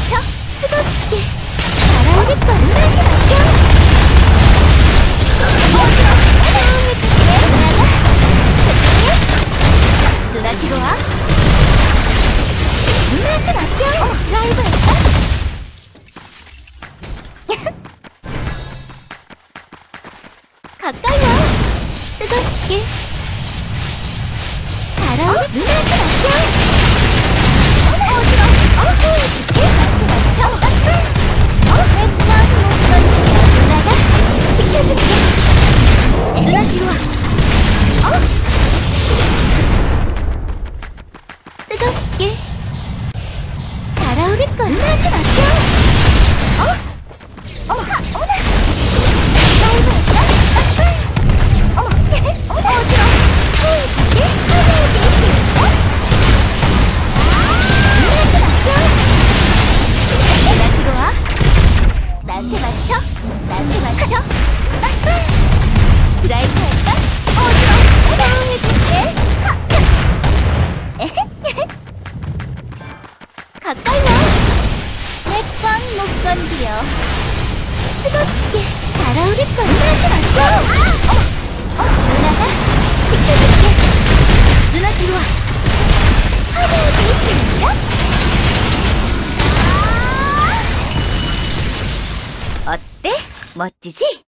맞춰 뜨겁게 달아오를 거야. 누나한테 맡겨. 누나 뒤로 와. 누나한테 맡겨. 드라이브 할까? 가까이 와. 뜨겁게 달아오를 누나한테 맡겨. 보여줄게. 나한테 맡겨. 백만 못 던지냐. 누나가 지켜줄게. 누나 뒤로 와. 뜨겁게 달아오를 거야. 누나한테 맡겨. 어머, 어머나. 라이브 할까? 어머, 어디로? 보여줄게. 누나한테 맡겨. 누나 뒤로 와. 나한테 맞춰. 나한테 맞춰. 드라이브 할까? 어디로? 보여줄게. 가까이 와. 내 꽉 못 건드려. 뜨겁게 달아오를 거야. 누나한테 맡겨. 누나가 지켜줄게. 누나 뒤로 와. 화려하게 입히는가? 어때? 멋지지?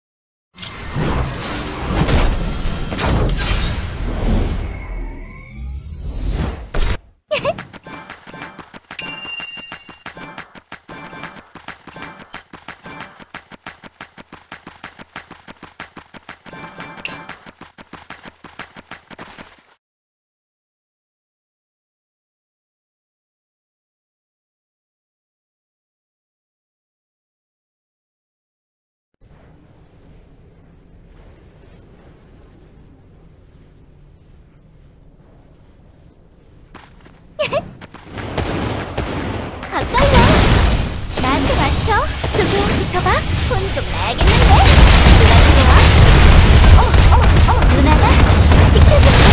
가까이 와. 나한테 맞춰. 조금 붙어봐. 혼 좀 나야겠는데? 누나 뒤로 와. 누나가 지켜줄게.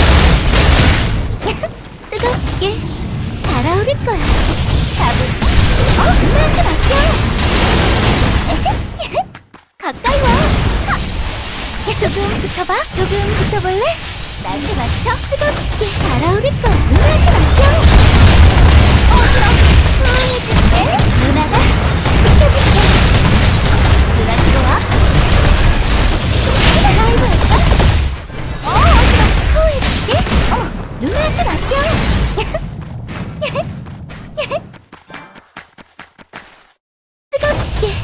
뜨겁게 달아오를 거야. 가볼까? 누나한테 맡겨. 가까이 와. 조금 붙어봐. 조금 붙어볼래? 나한테 맞춰. 뜨겁게 달아오를 거야. 누나한테 맡겨. 보여줄게. 누나가 지켜줄게. 누나 뒤로 와. 라이브 할까? 보여줄게. 누나한테 맡겨. 뜨겁게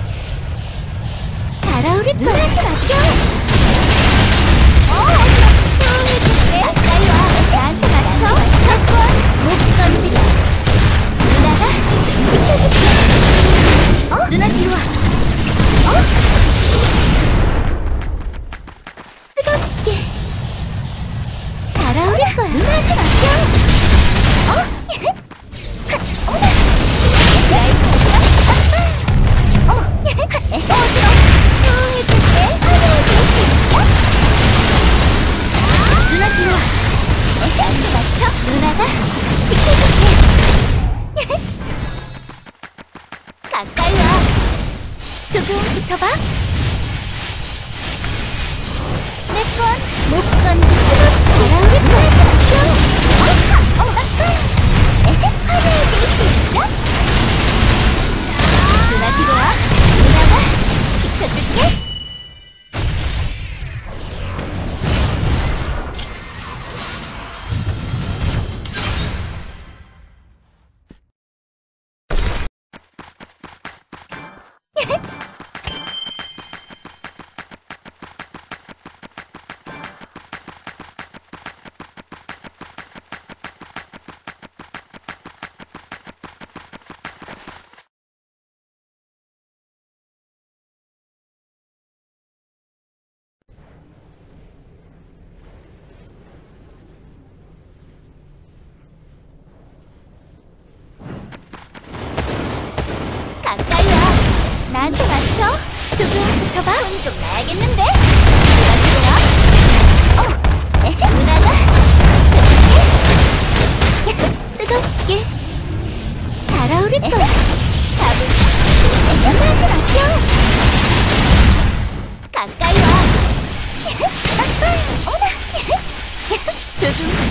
달아오를 거야. 누나한테 맡겨. 보여줄게. 가까이 와. 나한테 맞춰. 첫번 못 건드려. 누나가 지켜줄게. 누나 뒤로 와. 뜨겁게 달아오를 거야. 누나한테 맡겨. 라이브 할까? 어디로? 보여줄게. 화려하게 입히는가? 누나 뒤로 와. 나한테 맞춰. 누나가 지켜줄게. 가까이 와. 조금 붙어봐. 내 건 못 건드려. 달아오를 거야. 화려하게 입히는가? 누나 뒤로 와. 누나가 지켜줄게.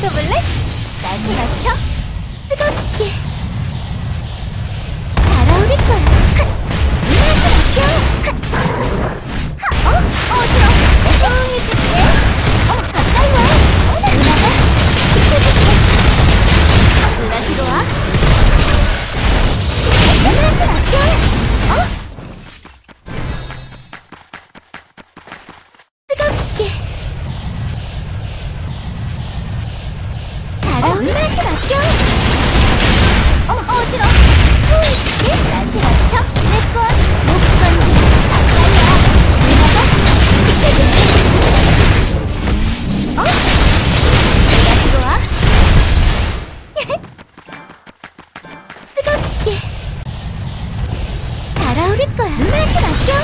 붙어볼래? 나한테 맞춰? 뜨겁게 달아오를 거야. 나한테 맡겨. 어지러워. 해줄게. 가까이 와. 누나가 지켜줄게. 누나 뒤로 와. 누나한테 맡겨. 뜨겁게 달아오를 누나한테 맡겨. 어지러워. 후회줄게. 나한테 맞춰. 내건 못 건드려. 가까이 와. 누나가 지켜줄게. 누나 뒤로 와. 뜨겁게 달아오를 거야. 누나한테 맡겨.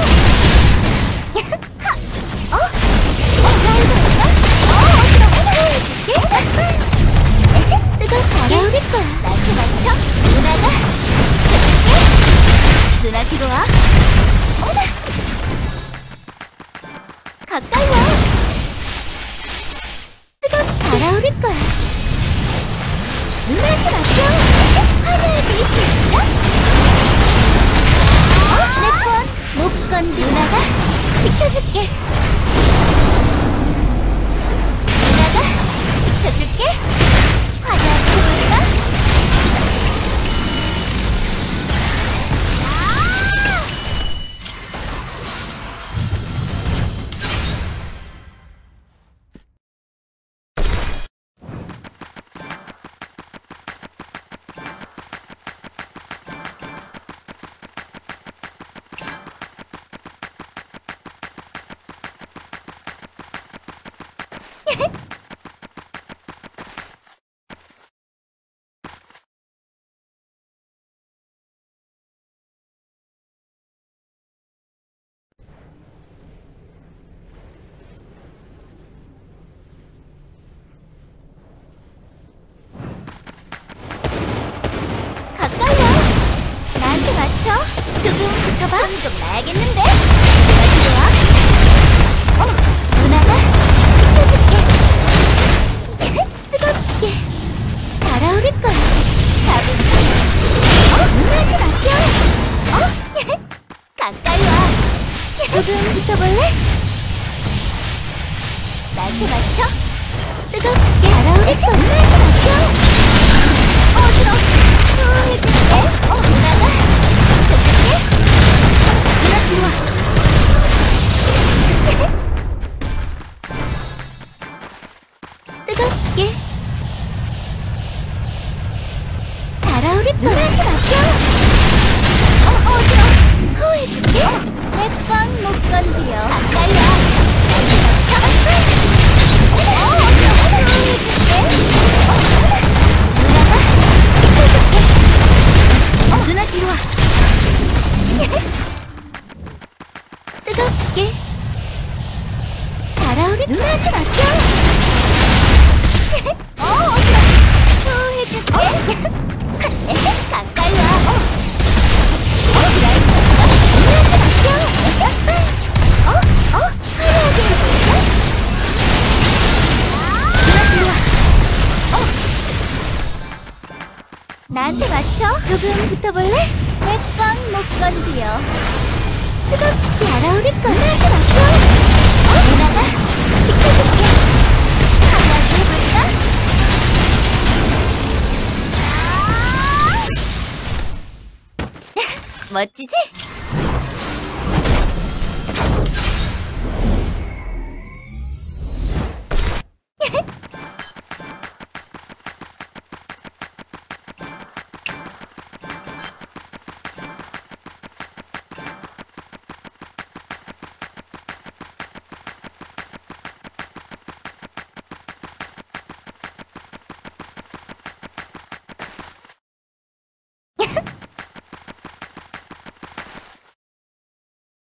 뜨겁게 달아오를 거야. 나한테 맞춰. 누나가 지켜줄게. 누나 뒤로 와. 가까이 와. 뜨겁게 달아오를 거야. 누나한테 맡겨. 화려하게 있을까? 내건 못 건드. 누나가 지켜줄게. 누나가 지켜줄게. 화려하게 해볼까? 가까이 와. 나한테 맞춰. 조금 붙어봐. 좀 나야겠는데? 누나 뒤로 와. 누나가 지켜줄게. 뜨겁게 달아오를 거야. 답은 누나한테 맡겨. 가까이 와. 조금 붙어볼래? 나한테 맞춰. 뜨겁게 달아오를 거야. 누나한테 맡겨. 어지러워. 해줄게. 누나가 지켜줄게. 누나 뒤로 와. 뜨겁게 달아오를 거야. 누나한테 맡겨. 어지러워. 해줄게. 내 건 못 건드려. 가까이 와. 누나 뒤로 와. 뜨겁게 달아오를 누나한테 맡겨. 어지러워. 해줄게. 가까이 와. 누나한테 맡겨. 화려하게 해줄까? 누나 뒤로 와. 나한테 맞춰. 조금 붙어볼래? 내 건 못 건드려. 뜨겁게 달아오를 거야. 누나한테 맡겨. 누나가 지켜줄게. 화려하게 해볼까? 멋지지?